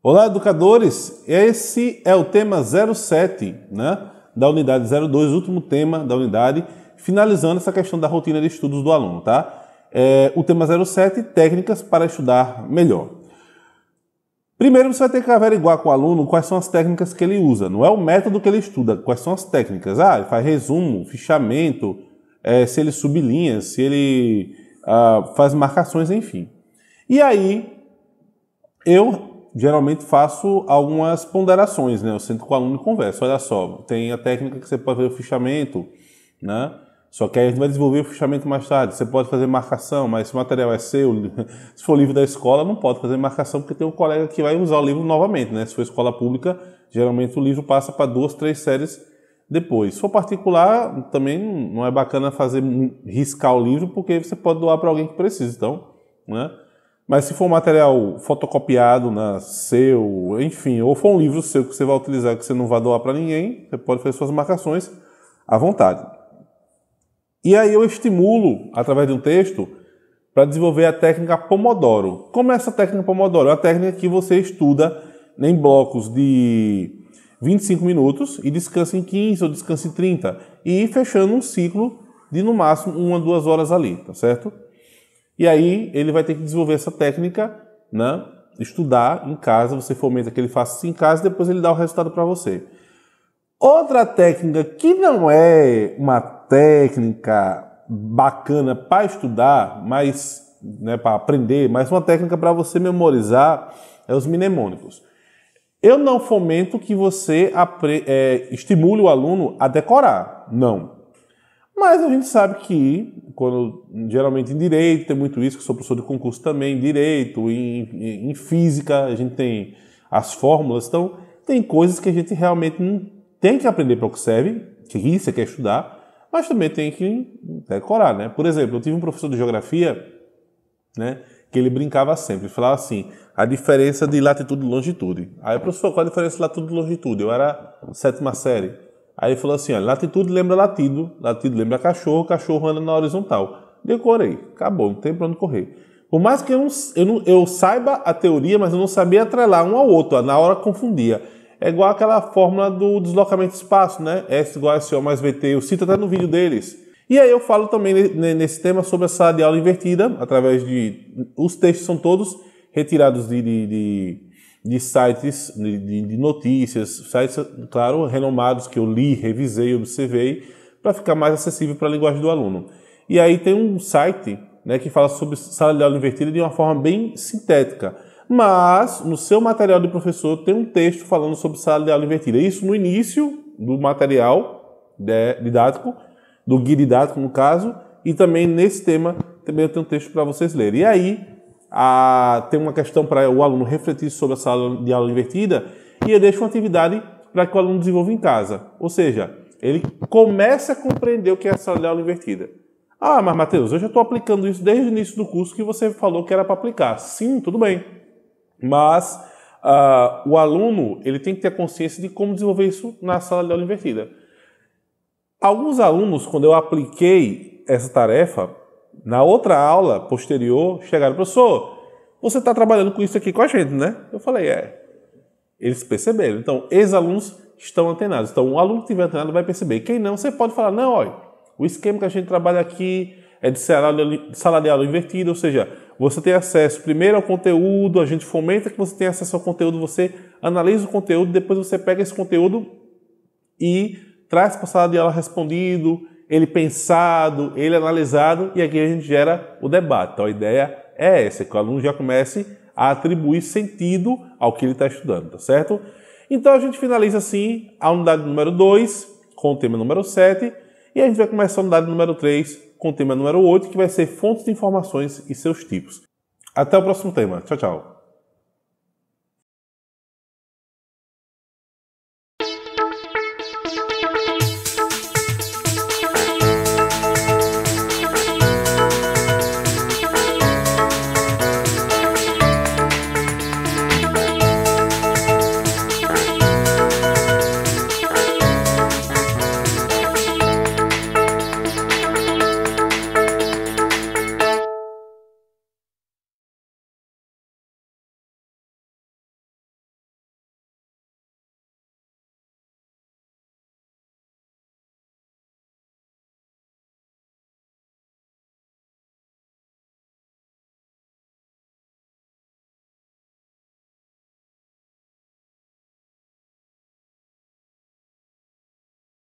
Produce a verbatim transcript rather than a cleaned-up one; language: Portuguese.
Olá, educadores! Esse é o tema zero sete, né, da unidade zero dois, último tema da unidade, finalizando essa questão da rotina de estudos do aluno, tá? É, o tema zero sete, técnicas para estudar melhor. Primeiro você vai ter que averiguar com o aluno quais são as técnicas que ele usa. Não é o método que ele estuda, quais são as técnicas. Ah, ele faz resumo, fichamento, é, se ele sublinha, se ele ah, faz marcações, enfim. E aí, eu geralmente faço algumas ponderações, né? Eu sento com o aluno e converso. Olha só, tem a técnica que você pode fazer o fichamento, né? Só que aí a gente vai desenvolver o fichamento mais tarde. Você pode fazer marcação, mas se o material é seu, se for livro da escola, não pode fazer marcação porque tem um colega que vai usar o livro novamente, né? Se for escola pública, geralmente o livro passa para duas, três séries depois. Se for particular, também não é bacana fazer riscar o livro porque você pode doar para alguém que precisa, então, né? Mas se for um material fotocopiado, né, seu, enfim, ou for um livro seu que você vai utilizar que você não vai doar para ninguém, você pode fazer suas marcações à vontade. E aí eu estimulo, através de um texto, para desenvolver a técnica Pomodoro. Como é essa técnica Pomodoro? É uma técnica que você estuda em blocos de vinte e cinco minutos e descansa em quinze ou descansa em trinta. E fechando um ciclo de, no máximo, uma, duas horas ali, tá certo? E aí ele vai ter que desenvolver essa técnica, né? Estudar em casa, você fomenta que ele faça isso em casa e depois ele dá o resultado para você. Outra técnica que não é uma técnica bacana para estudar, mas, né, para aprender, mas uma técnica para você memorizar é os mnemônicos. Eu não fomento que você é, estimule o aluno a decorar, não. Mas a gente sabe que, quando, geralmente em direito, tem muito isso, que sou professor de concurso também, em direito, em, em física, a gente tem as fórmulas, então tem coisas que a gente realmente não tem que aprender para o que serve, que isso você quer estudar, mas também tem que decorar, né? Por exemplo, eu tive um professor de geografia, né, que ele brincava sempre, ele falava assim, a diferença de latitude e longitude. Aí, professor, qual a diferença de latitude e longitude? Eu era sétima série. Aí ele falou assim, ó, latitude lembra latido, latido lembra cachorro, cachorro anda na horizontal. Decorei, acabou, não tem para onde correr. Por mais que eu, não, eu, não, eu saiba a teoria, mas eu não sabia atrelar um ao outro, ó, na hora confundia. É igual aquela fórmula do deslocamento de espaço, né? S igual a S O mais V T, eu cito até no vídeo deles. E aí eu falo também nesse tema sobre a sala de aula invertida, através de... Os textos são todos retirados de... de, de de sites de, de notícias, sites, claro, renomados que eu li, revisei, observei, para ficar mais acessível para a linguagem do aluno. E aí tem um site, né, que fala sobre sala de aula invertida de uma forma bem sintética, mas no seu material de professor tem um texto falando sobre sala de aula invertida. Isso no início do material didático, do guia didático no caso, e também nesse tema também eu tenho um texto para vocês lerem. E aí A, tem uma questão para o aluno refletir sobre a sala de aula invertida e eu deixo uma atividade para que o aluno desenvolva em casa. Ou seja, ele começa a compreender o que é a sala de aula invertida. Ah, mas Matheus, eu já estou aplicando isso desde o início do curso que você falou que era para aplicar. Sim, tudo bem. Mas uh, o aluno ele tem que ter consciência de como desenvolver isso na sala de aula invertida. Alguns alunos, quando eu apliquei essa tarefa, na outra aula posterior, chegaram, professor, você está trabalhando com isso aqui com a gente, né? Eu falei, é. Eles perceberam. Então, ex-alunos estão antenados. Então, o aluno que estiver antenado vai perceber. Quem não, você pode falar, não, olha, o esquema que a gente trabalha aqui é de sala de aula invertida, ou seja, você tem acesso primeiro ao conteúdo, a gente fomenta que você tenha acesso ao conteúdo, você analisa o conteúdo, depois você pega esse conteúdo e traz para a sala de aula respondido, ele pensado, ele analisado, e aqui a gente gera o debate. Então a ideia é essa, que o aluno já comece a atribuir sentido ao que ele está estudando, tá certo? Então a gente finaliza assim a unidade número dois com o tema número sete, e a gente vai começar a unidade número três com o tema número oito, que vai ser fontes de informações e seus tipos. Até o próximo tema. Tchau, tchau.